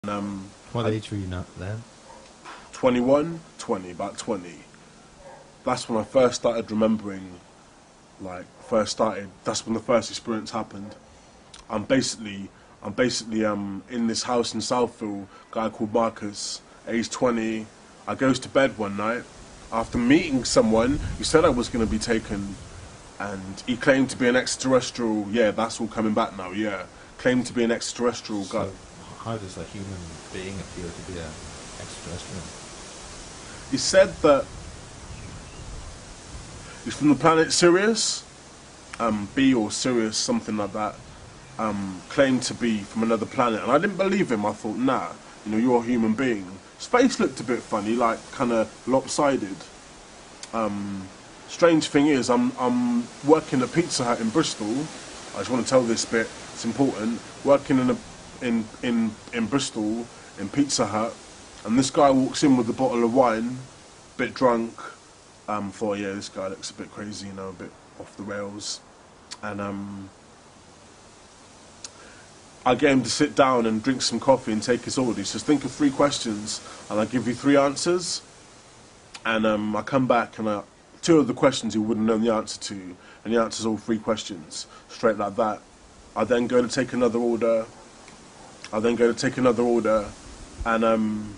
What I, age were you not then? 21, 20, about 20. That's when I first started remembering, that's when the first experience happened. I'm basically, I'm basically in this house in Southfield, guy called Marcus, age 20. I goes to bed one night after meeting someone who said I was going to be taken, and he claimed to be an extraterrestrial. Yeah, that's all coming back now, yeah. Claimed to be an extraterrestrial guy. So, how does a human being appear to be an extraterrestrial? He said that he's from the planet Sirius, B or Sirius, something like that. Claimed to be from another planet, and I didn't believe him. I thought, nah, you're a human being. His face looked a bit funny, like kind of lopsided. Strange thing is, I'm working at Pizza Hut in Bristol. I just want to tell this bit; it's important. Working in Bristol in Pizza Hut, and this guy walks in with a bottle of wine, bit drunk. Thought, yeah, this guy looks a bit crazy, a bit off the rails, and I get him to sit down and drink some coffee and take his order. He says, think of 3 questions, and I give you 3 answers. And I come back, and 2 of the questions he wouldn't know the answer to, and he answers all 3 questions, straight like that. I then go to take another order. And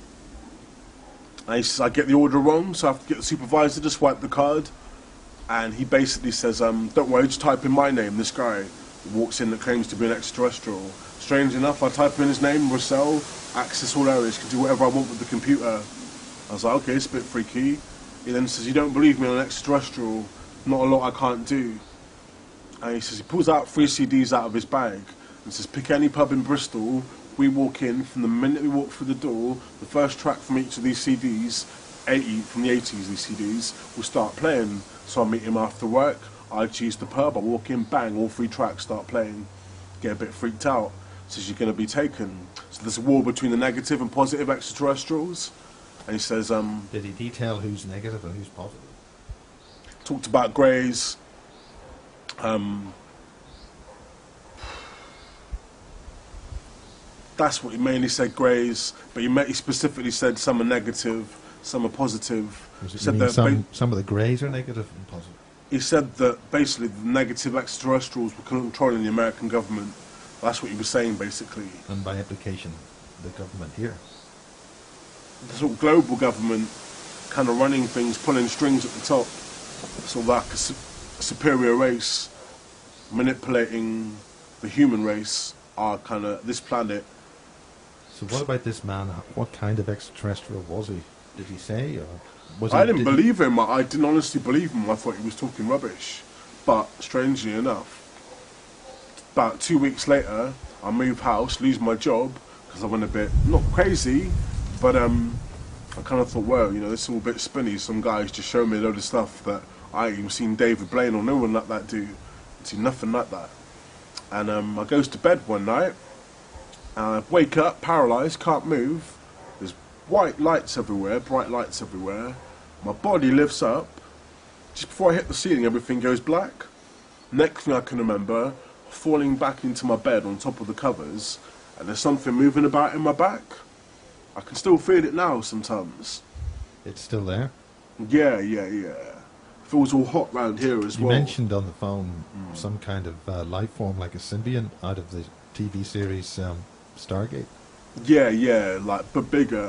he says, I get the order wrong, so I have to get the supervisor to swipe the card. And he basically says, don't worry, just type in my name, this guy walks in that claims to be an extraterrestrial. Strange enough, I type in his name, Russell, access all areas, can do whatever I want with the computer. I was like, okay, it's a bit freaky. He then says, you don't believe me, I'm an extraterrestrial, not a lot I can't do. And he says, he pulls out 3 CDs out of his bag and says, pick any pub in Bristol. We walk in, from the minute we walk through the door, the first track from each of these CDs, from the 80s, these CDs, will start playing. So I meet him after work, I choose the pub, I walk in, bang, all 3 tracks start playing. Get a bit freaked out. Says, you're going to be taken. So there's a war between the negative and positive extraterrestrials. And he says, Did he detail who's negative and who's positive? talked about greys. That's what he mainly said, greys. But he specifically said some are negative, some are positive. You mean some of the greys are negative and positive? He said that basically the negative extraterrestrials were controlling the American government. That's what he was saying, basically. And by implication, the government here. The sort of global government kind of running things, pulling strings at the top. Sort of like a superior race manipulating the human race, our kind of, this planet. So what about this man? What kind of extraterrestrial was he? Did he say? Or I didn't believe him. I didn't honestly believe him. I thought he was talking rubbish. But strangely enough, about 2 weeks later, I move house, lose my job because I went a bit not crazy, but I kind of thought, well, this is all a bit spinny. Some guys just showed me a load of stuff that I ain't even seen David Blaine or no one like that do. I'd seen nothing like that. And I goes to bed one night, and I wake up paralysed, can't move. There's white lights everywhere, bright lights everywhere. My body lifts up. Just before I hit the ceiling, everything goes black. Next thing I can remember, falling back into my bed on top of the covers, and there's something moving about in my back. I can still feel it now sometimes. It's still there? Yeah. Feels all hot round here as well. You mentioned on the phone some kind of life form, like a symbiont out of the TV series Stargate. Yeah, but bigger.